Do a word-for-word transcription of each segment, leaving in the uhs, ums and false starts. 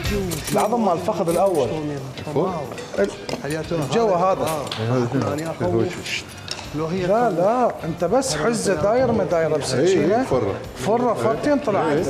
العظم مال الفخذ الاول. الجو هذا. لا لا انت بس حزه داير ما دايره بسكينه. فره فره فرتين طلع عندك.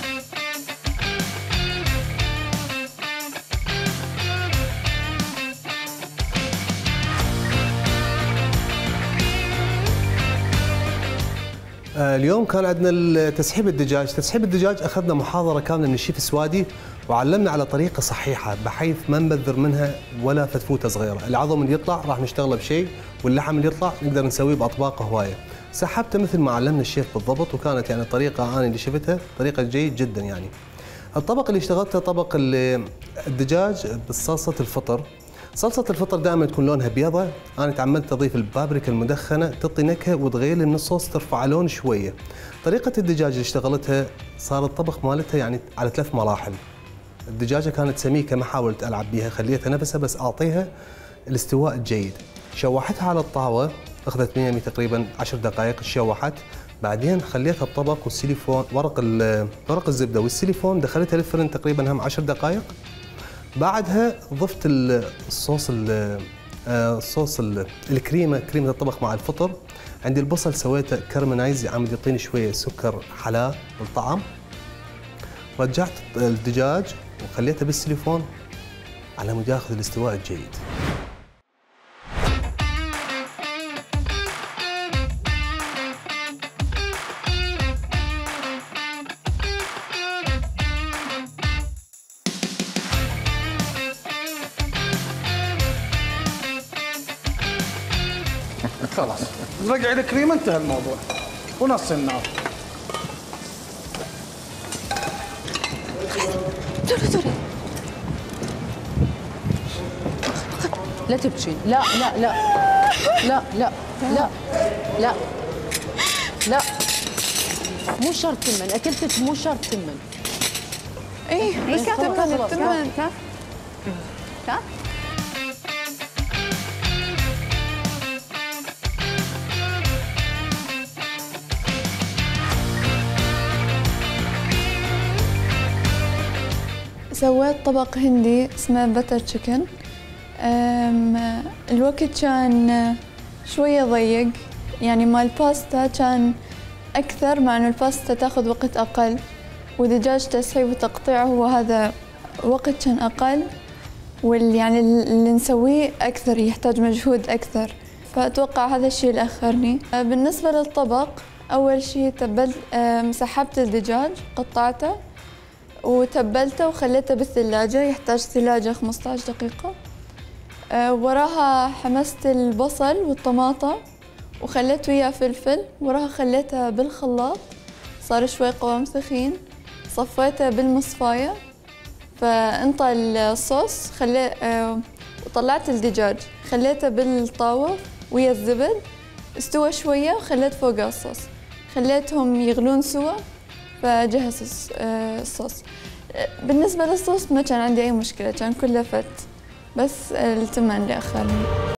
اليوم كان عندنا تسحيب الدجاج، تسحيب الدجاج اخذنا محاضره كامله من الشيف السوادي وعلمنا على طريقه صحيحه بحيث ما نبذر منها ولا فتفوته صغيره، العظم اللي يطلع راح نشتغله بشيء واللحم اللي يطلع نقدر نسويه باطباق هوايه. سحبته مثل ما علمنا الشيف بالضبط وكانت يعني طريقه انا اللي شفتها طريقه جيد جدا يعني. الطبق اللي اشتغلته طبق الدجاج بصلصه الفطر. صلصة الفطر دائما تكون لونها بيضة، أنا تعمدت أضيف البابريكا المدخنة تعطي نكهة وتغير لي من الصوص ترفع لون شوية. طريقة الدجاج اللي اشتغلتها صار الطبخ مالتها يعني على ثلاث مراحل. الدجاجة كانت سميكة ما حاولت ألعب بيها، خليتها نفسها بس أعطيها الاستواء الجيد. شوحتها على الطاوة، أخذت مني تقريبا عشر دقائق شوحت، بعدين خليتها بطبق والسيليفون ورق ورق الزبدة والسيليفون دخلتها للفرن تقريبا هم عشر دقائق. بعدها ضفت الصوص الصوص الكريمه كريمه الطبخ مع الفطر. عندي البصل سويته كرمنايز عم يعطيني شويه سكر حلا والطعم. رجعت الدجاج وخليته بالسيليفون على مود ياخذ الاستواء الجيد. خلاص نرجع الكريمه انتهى الموضوع ونص النار. دوري دوري لا تبكي. لا لا لا لا لا لا لا لا مو شرط تمن اكلتك مو شرط تمن. ايه بس تمن تمن كاف كاف. سويت طبق هندي اسمه بتر تشيكن. الوقت كان شوية ضيق يعني مال الباستا كان أكثر مع إنه الباستا تاخذ وقت أقل ودجاج تسحيب وتقطيعه وهذا وقت كان أقل واللي يعني اللي نسويه أكثر يحتاج مجهود أكثر فأتوقع هذا الشيء اللي أخرني. بالنسبة للطبق أول شيء تبلت سحبت الدجاج قطعته وتبلته وخليته بالثلاجة يحتاج ثلاجة خمسة عشر دقيقة. أه وراها حمست البصل والطماطة وخليت وياه فلفل، وراها خليتها بالخلاط صار شوي قوام ثخين، صفيته بالمصفاية فانطى الصوص خلي أه وطلعت الدجاج خليته بالطاوة ويا الزبد استوى شوية وخليت فوقه الصوص، خليتهم يغلون سوا فجهز الصوص. بالنسبة للصوص ما كان عندي أي مشكلة كان كله فت بس التمن اللي أخرني.